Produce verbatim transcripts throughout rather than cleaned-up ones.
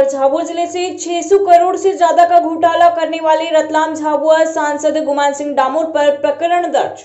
और झाबुआ जिले से छह सौ करोड़ से ज्यादा का घोटाला करने वाले रतलाम झाबुआ सांसद गुमान सिंह डामोर पर प्रकरण दर्ज।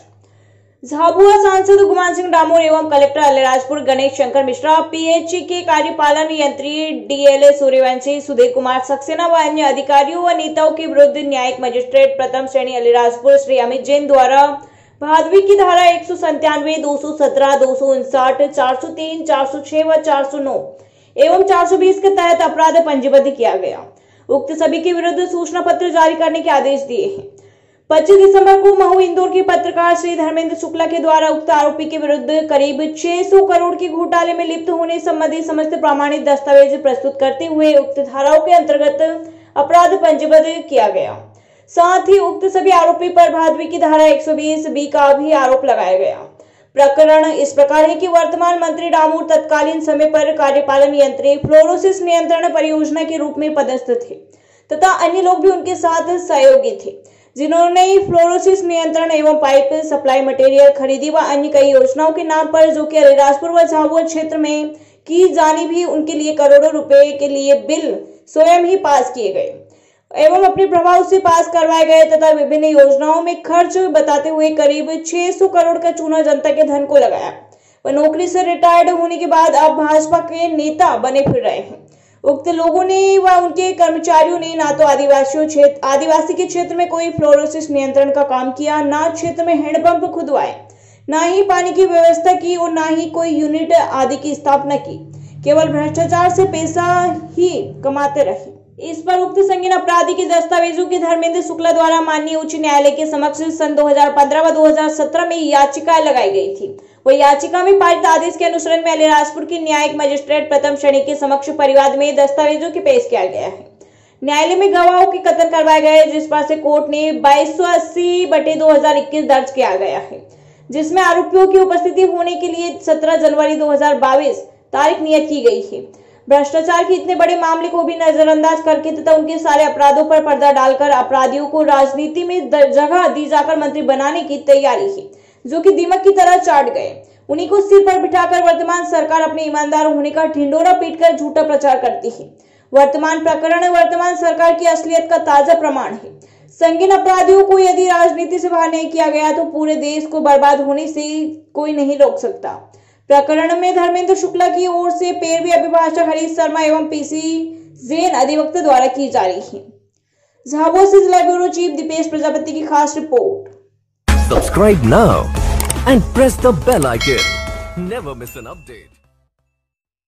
झाबुआ सांसद गुमान सिंह डामोर एवं कलेक्टर अलीराजपुर गणेश शंकर मिश्रा, पीएचई के कार्यपालन यंत्री डीएलए सूर्यवंशी, सुधीर कुमार सक्सेना व अन्य अधिकारियों व नेताओं के विरुद्ध न्यायिक मजिस्ट्रेट प्रथम श्रेणी अलीराजपुर श्री अमित जैन द्वारा भादवी की धारा एक सौ संतानवे, दो सौ सत्रह, दो सौ उनसाठ, चार सौ तीन, चार सौ छह व चार सौ नौ एवं चार सौ बीस के तहत अपराध पंजीबद्ध किया गया। उक्त सभी के विरुद्ध सूचना पत्र जारी करने के आदेश दिए हैं। पच्चीस दिसंबर को महू इंदौर के पत्रकार श्री धर्मेंद्र शुक्ला के द्वारा उक्त आरोपी के विरुद्ध करीब छह सौ करोड़ के घोटाले में लिप्त होने संबंधी समस्त प्रमाणित दस्तावेज प्रस्तुत करते हुए उक्त धाराओं के अंतर्गत अपराध पंजीबद्ध किया गया। साथ ही उक्त सभी आरोपी पर भादवी की धारा एक सौ बीस बी का भी आरोप लगाया गया। प्रकरण इस प्रकार है कि वर्तमान मंत्री डामोर तत्कालीन समय पर कार्यपालन यंत्री फ्लोरोसिस नियंत्रण परियोजना के रूप में पदस्थ थे तथा अन्य लोग भी उनके साथ सहयोगी थे, जिन्होंने फ्लोरोसिस नियंत्रण एवं पाइप सप्लाई मटेरियल खरीदी व अन्य कई योजनाओं के नाम पर जो कि अलीराजपुर व झाबुआ क्षेत्र में की जानी भी उनके लिए करोड़ों रुपए के लिए बिल स्वयं ही पास किए गए एवं अपने प्रभाव से पास करवाए गए तथा विभिन्न योजनाओं में खर्च बताते हुए करीब छह सौ करोड़ का चूना जनता के धन को लगाया व नौकरी से रिटायर्ड होने के बाद अब भाजपा के नेता बने फिर रहे हैं। उक्त लोगों ने व उनके कर्मचारियों ने ना तो आदिवासियों क्षेत्र आदिवासी के क्षेत्र में कोई फ्लोरोसिस नियंत्रण का काम किया, ना क्षेत्र में हैंडपंप खुदवाए, ना ही पानी की व्यवस्था की और ना ही कोई यूनिट आदि की स्थापना की। केवल भ्रष्टाचार से पैसा ही कमाते रहे। इस पर उक्त संगीन अपराधी के दस्तावेजों की धर्मेंद्र शुक्ला द्वारा माननीय उच्च न्यायालय के समक्ष सन दो हज़ार पंद्रह व दो हज़ार सत्रह में याचिका लगाई गई थी। वह याचिका में पारित आदेश के अनुसरण में अलीराजपुर के न्यायिक मजिस्ट्रेट प्रथम श्रेणी के समक्ष परिवाद में दस्तावेजों की पेश किया गया है। न्यायालय में गवाहों के कथन करवाए गए, जिस पर से कोर्ट ने बाईस सौ अस्सी बटे दो हजार इक्कीस दर्ज किया गया है, जिसमें आरोपियों की उपस्थिति होने के लिए सत्रह जनवरी दो हजार बाईस तारीख नियत की गई है। भ्रष्टाचार के इतने बड़े मामले को भी नजरअंदाज करके तथा उनके सारे अपराधों पर पर्दा डालकर अपराधियों को राजनीति में जगह दी जाकर मंत्री बनाने की तैयारी है, जो कि दीमक की तरह चाट गए। उन्हीं को सिर पर बिठाकर वर्तमान सरकार अपने ईमानदार होने का ढिंडोरा पीटकर झूठा प्रचार करती है। वर्तमान प्रकरण वर्तमान सरकार की असलियत का ताजा प्रमाण है। संगीन अपराधियों को यदि राजनीति से बाहर नहीं किया गया तो पूरे देश को बर्बाद होने से कोई नहीं रोक सकता। प्रकरण में धर्मेंद्र शुक्ला की ओर से पैरवी अभिभाषक हरीश शर्मा एवं पीसी जैन अधिवक्ता द्वारा की जा रही है। झाबुआ से जिला ब्यूरो चीफ दीपेश प्रजापति की खास रिपोर्ट। Subscribe now and press the bell icon, never miss an update.